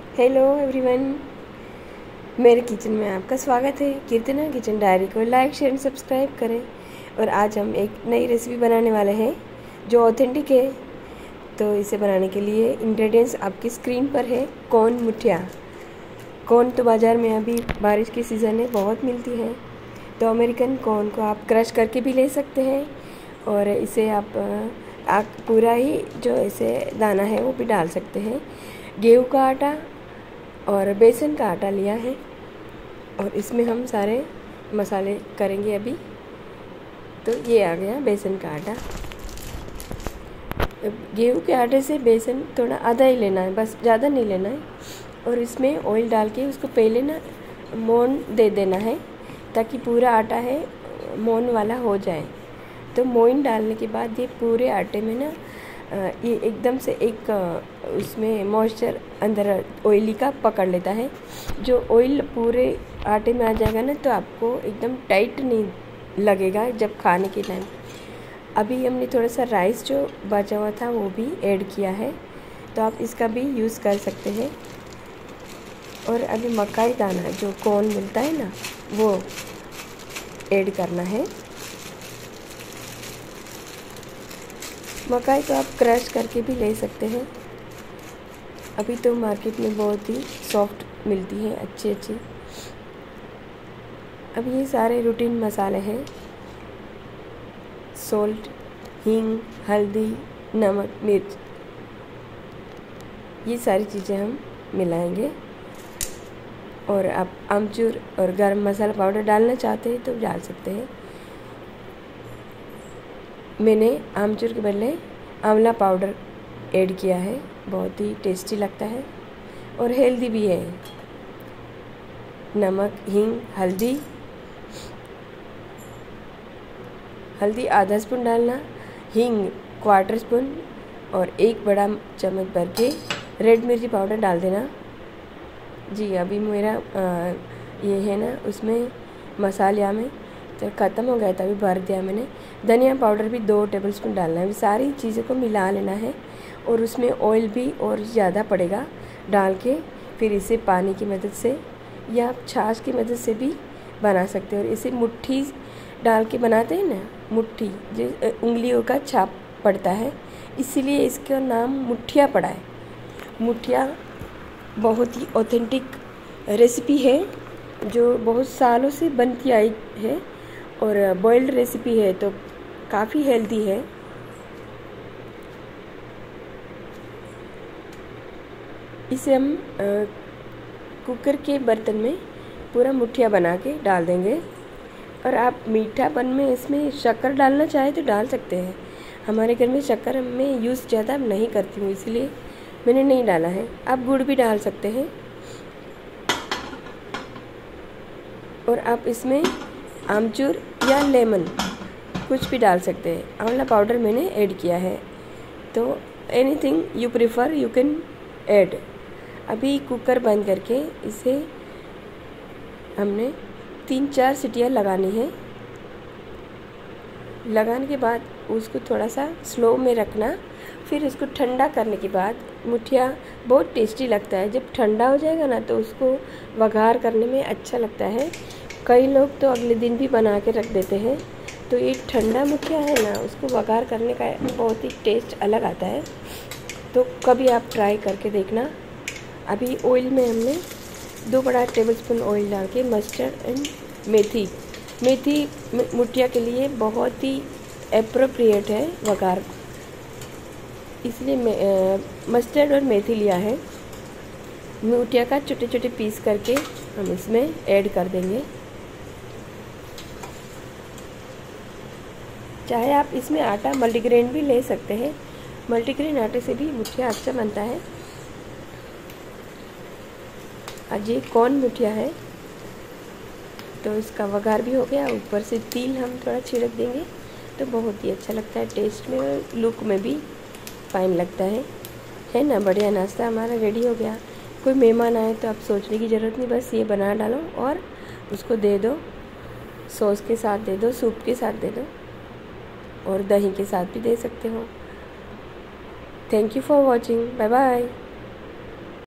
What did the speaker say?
Hello everyone, मेरे kitchen में आपका स्वागत है। कीर्तना किचन डायरी को लाइक शेयर सब्सक्राइब करें। और आज हम एक नई रेसिपी बनाने वाले हैं जो ऑथेंटिक है। तो इसे बनाने के लिए इंग्रेडिएंट्स आपकी स्क्रीन पर है। कॉर्न मुठिया। कॉर्न तो बाज़ार में अभी बारिश की सीज़न है, बहुत मिलती है। तो अमेरिकन कॉर्न को आप क्रश करके भी ले सकते हैं और इसे आप पूरा ही जो ऐसे दाना है वो भी डाल सकते हैं। गेहूं का आटा और बेसन का आटा लिया है और इसमें हम सारे मसाले करेंगे अभी। तो ये आ गया बेसन का आटा। गेहूं के आटे से बेसन थोड़ा आधा ही लेना है, बस ज़्यादा नहीं लेना है। और इसमें ऑयल डाल के उसको पहले ना मोन दे देना है ताकि पूरा आटा है मोन वाला हो जाए। तो मोइन डालने के बाद ये पूरे आटे में ना ये एकदम से एक उसमें मॉइस्चर अंदर ऑयली का पकड़ लेता है। जो ऑयल पूरे आटे में आ जाएगा ना तो आपको एकदम टाइट नहीं लगेगा जब खाने के टाइम। अभी हमने थोड़ा सा राइस जो बचा हुआ था वो भी ऐड किया है, तो आप इसका भी यूज़ कर सकते हैं। और अभी मकाई दाना जो कॉर्न मिलता है ना वो ऐड करना है। मकाई तो आप क्रश करके भी ले सकते हैं। अभी तो मार्केट में बहुत ही सॉफ्ट मिलती है, अच्छी अच्छी। अब ये सारे रूटीन मसाले हैं, सॉल्ट, हींग, हल्दी, नमक, मिर्च, ये सारी चीज़ें हम मिलाएंगे। और आप आमचूर और गरम मसाला पाउडर डालना चाहते हैं तो डाल सकते हैं। मैंने आमचूर के बदले आंवला पाउडर ऐड किया है, बहुत ही टेस्टी लगता है और हेल्दी भी है। नमक, हींग, हल्दी आधा स्पून डालना, हींग क्वार्टर स्पून और एक बड़ा चम्मच भर के रेड मिर्ची पाउडर डाल देना। जी अभी मेरा ये है ना उसमें मसालिया में तो ख़त्म हो गया था, अभी भर दिया मैंने। धनिया पाउडर भी 2 टेबलस्पून डालना है। सारी चीज़ों को मिला लेना है और उसमें ऑयल भी और ज़्यादा पड़ेगा डाल के फिर इसे पानी की मदद से या आप छाछ की मदद से भी बना सकते हो। और इसे मुट्ठी डाल के बनाते हैं ना, मुट्ठी जो उंगलियों का छाप पड़ता है, इसीलिए इसका नाम मुठिया पड़ा है। मुठिया बहुत ही ऑथेंटिक रेसिपी है जो बहुत सालों से बनती आई है और बॉइल्ड रेसिपी है तो काफ़ी हेल्दी है। इसे हम कुकर के बर्तन में पूरा मुठिया बना के डाल देंगे। और आप मीठापन में इसमें शक्कर डालना चाहे तो डाल सकते हैं। हमारे घर में शक्कर मैं यूज़ ज़्यादा नहीं करती हूँ, इसलिए मैंने नहीं डाला है। आप गुड़ भी डाल सकते हैं और आप इसमें आमचूर या लेमन कुछ भी डाल सकते हैं। आंवला पाउडर मैंने ऐड किया है, तो anything you prefer you can add. अभी कुकर बंद करके इसे हमने 3-4 सीटियाँ लगानी है। लगाने के बाद उसको थोड़ा सा स्लो में रखना, फिर उसको ठंडा करने के बाद मुठिया बहुत टेस्टी लगता है। जब ठंडा हो जाएगा ना तो उसको वघार करने में अच्छा लगता है। कई लोग तो अगले दिन भी बना के रख देते हैं। तो ये ठंडा मुठिया है ना, उसको वघार करने का बहुत ही टेस्ट अलग आता है। तो कभी आप ट्राई करके देखना। अभी ऑयल में हमने 2 बड़ा टेबलस्पून ऑयल डाल के मस्टर्ड एंड मेथी मुठिया के लिए बहुत ही एप्रोप्रिएट है वघार, इसलिए मस्टर्ड और मेथी लिया है। मुठिया का छोटे छोटे पीस करके हम इसमें ऐड कर देंगे। चाहे आप इसमें आटा मल्टीग्रेन भी ले सकते हैं, मल्टीग्रेन आटे से भी मुठिया अच्छा बनता है। आज ये कॉर्न मुठिया है तो इसका वघार भी हो गया। ऊपर से तिल हम थोड़ा छिड़क देंगे तो बहुत ही अच्छा लगता है, टेस्ट में और लुक में भी फाइन लगता है ना। बढ़िया नाश्ता हमारा रेडी हो गया। कोई मेहमान आए तो आप सोचने की ज़रूरत नहीं, बस ये बना डालो और उसको दे दो। सॉस के साथ दे दो, सूप के साथ दे दो और दही के साथ भी दे सकते हो। Thank you for watching, bye bye.